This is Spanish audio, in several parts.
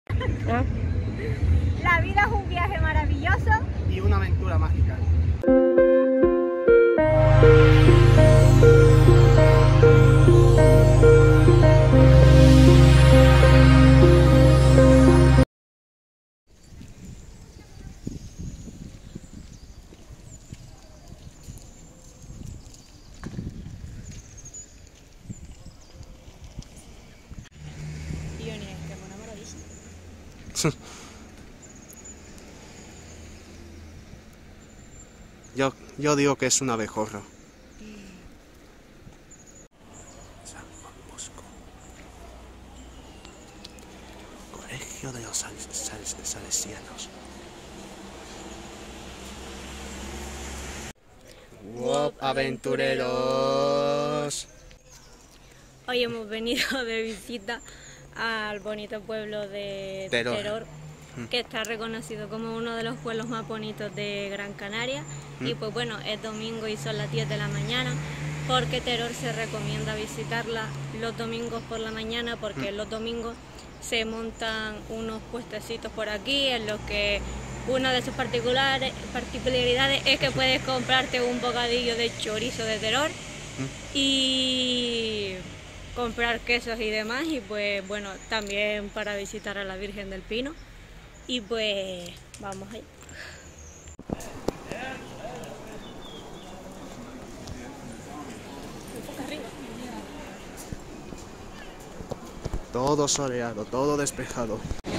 ¿Ah? La vida es un viaje maravilloso y una aventura mágica. Yo digo que es una abejorra. San Juan Bosco. Colegio de los Salesianos. ¡Wow, aventureros! Hoy hemos venido de visita al bonito pueblo de Teror, que está reconocido como uno de los pueblos más bonitos de Gran Canaria. Y pues bueno, es domingo y son las 10 de la mañana, porque Teror se recomienda visitarla los domingos por la mañana, porque los domingos se montan unos puestecitos por aquí en los que una de sus particularidades es que puedes comprarte un bocadillo de chorizo de Teror y comprar quesos y demás, y pues bueno, también para visitar a la Virgen del Pino. Y pues vamos ahí. Todo soleado, todo despejado.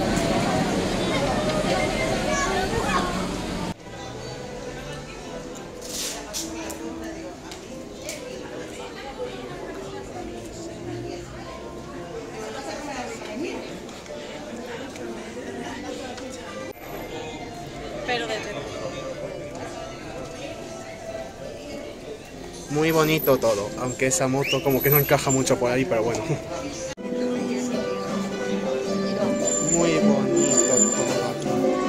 Pero de Teror. Muy bonito todo, aunque esa moto como que no encaja mucho por ahí, pero bueno. Muy bonito todo aquí.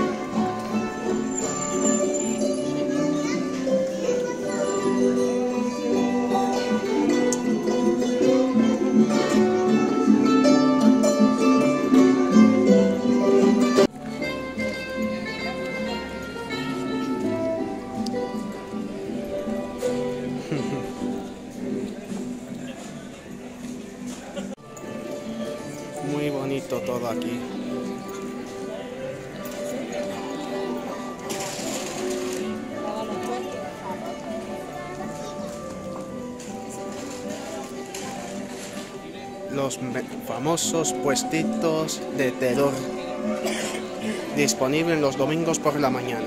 Muy bonito todo aquí. Los famosos puestitos de Teror, disponibles los domingos por la mañana.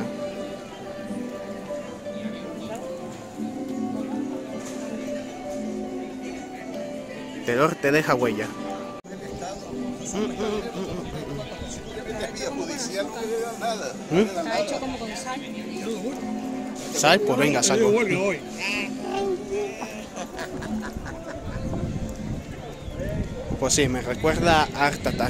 Teror te deja huella. Está hecho como con sal. ¿Sal? Pues venga, saco. Pues sí, me recuerda a Art Attack.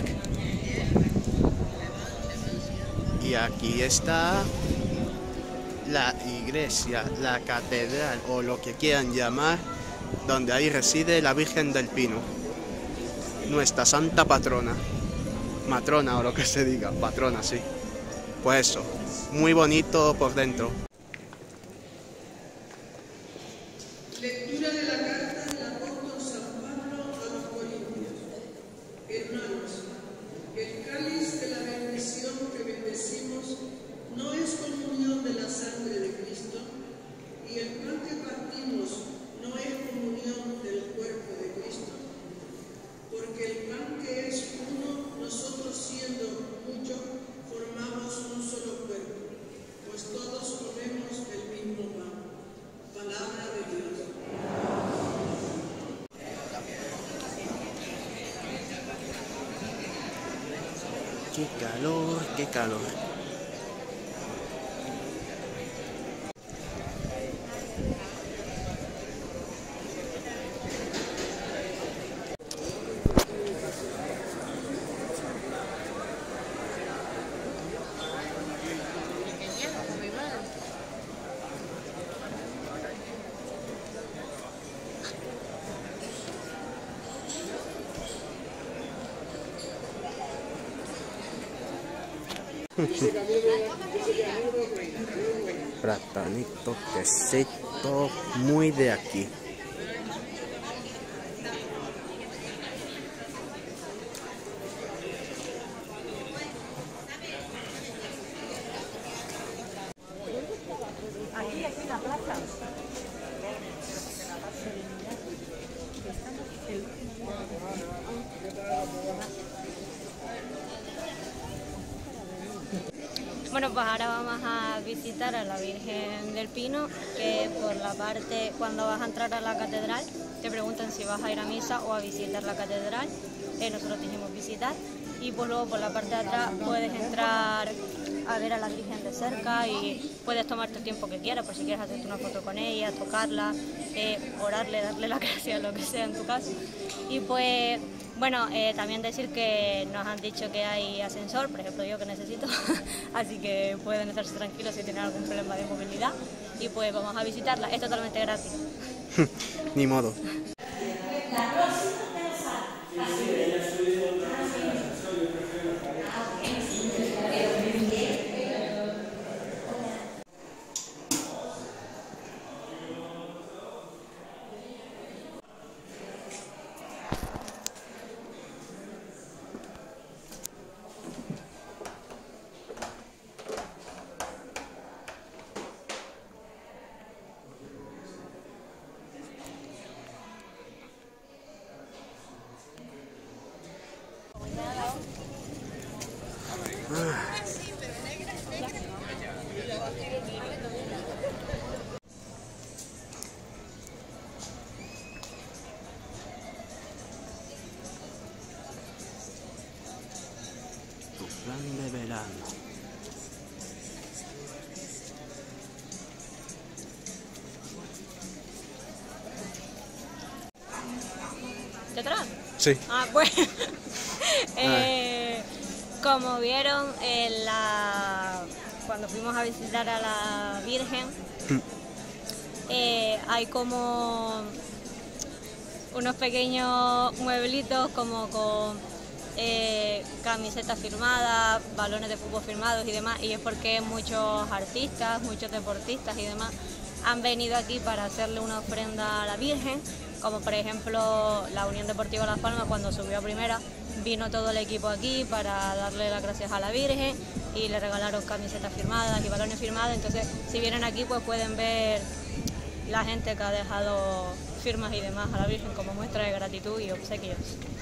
Y aquí está la iglesia, la catedral o lo que quieran llamar, donde ahí reside la Virgen del Pino, nuestra santa patrona, matrona o lo que se diga, patrona, sí. Pues eso, muy bonito por dentro. Lectura de la carta del apóstol San Pablo a los Corintios. Hermanos, el cáliz de la bendición que bendecimos no es comunión de la sangre de Cristo, y el pan que partimos no es comunión del cuerpo de Cristo. Porque el pan que es uno, nosotros siendo muchos, formamos un solo cuerpo, pues todos comemos el mismo pan. Palabra de Dios. Qué calor, qué calor. Platanito, quesito, muy de aquí. Aquí en la plaza. Bueno, pues ahora vamos a visitar a la Virgen del Pino, que por la parte, cuando vas a entrar a la catedral, te preguntan si vas a ir a misa o a visitar la catedral. Nosotros dijimos visitar. Y pues luego por la parte de atrás puedes entrar a ver a la Virgen de cerca y puedes tomarte el tiempo que quieras, por si quieres hacerte una foto con ella, tocarla, orarle, darle la gracia, lo que sea en tu caso. Y pues, bueno, también decir que nos han dicho que hay ascensor, por ejemplo yo que necesito, así que pueden estarse tranquilos si tienen algún problema de movilidad. Y pues vamos a visitarla, es totalmente gratis. Ni modo. Tu plan de verano. ¿Te atrás? Sí. Pues como vieron cuando fuimos a visitar a la Virgen, hay como unos pequeños mueblitos como con camisetas firmadas, balones de fútbol firmados y demás, y es porque muchos artistas, muchos deportistas y demás han venido aquí para hacerle una ofrenda a la Virgen, como por ejemplo la Unión Deportiva Las Palmas cuando subió a primera, vino todo el equipo aquí para darle las gracias a la Virgen y le regalaron camisetas firmadas y balones firmados. Entonces si vienen aquí pues pueden ver la gente que ha dejado firmas y demás a la Virgen como muestra de gratitud y obsequios.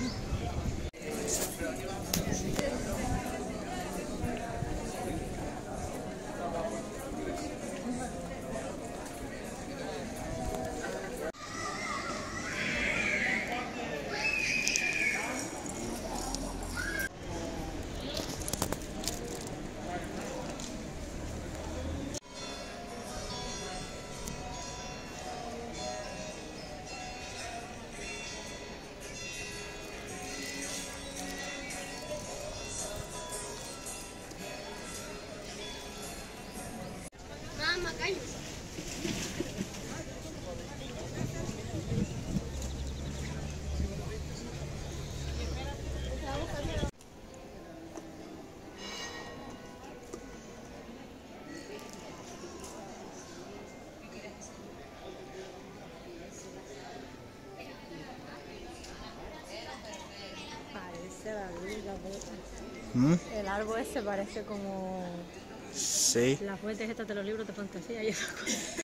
El árbol ese parece como... Sí. Las fuentes estas de los libros de fantasía y esas cosas.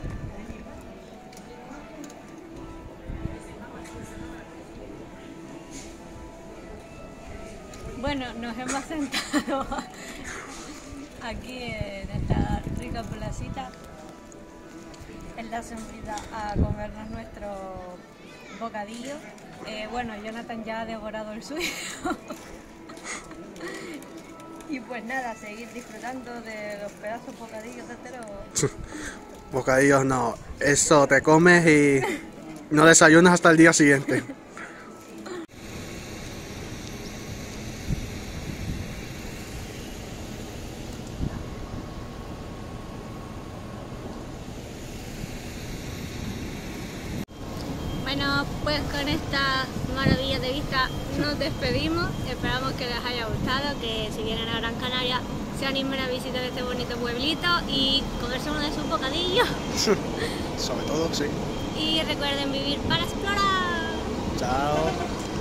Bueno, nos hemos sentado aquí en esta rica placita en la sombrita a comernos nuestro bocadillo. Bueno, Jonathan ya ha devorado el suyo. Y pues nada, seguir disfrutando de los pedazos bocadillos de entero. Bocadillos no, eso te comes y no desayunas hasta el día siguiente. Bueno, pues con esta maravilla de vista nos despedimos. Esperamos que les haya gustado, que si vienen a Gran Canaria se se animen a visitar este bonito pueblito y comerse uno de sus bocadillos. Sobre todo, sí. Y recuerden vivir para explorar. Chao.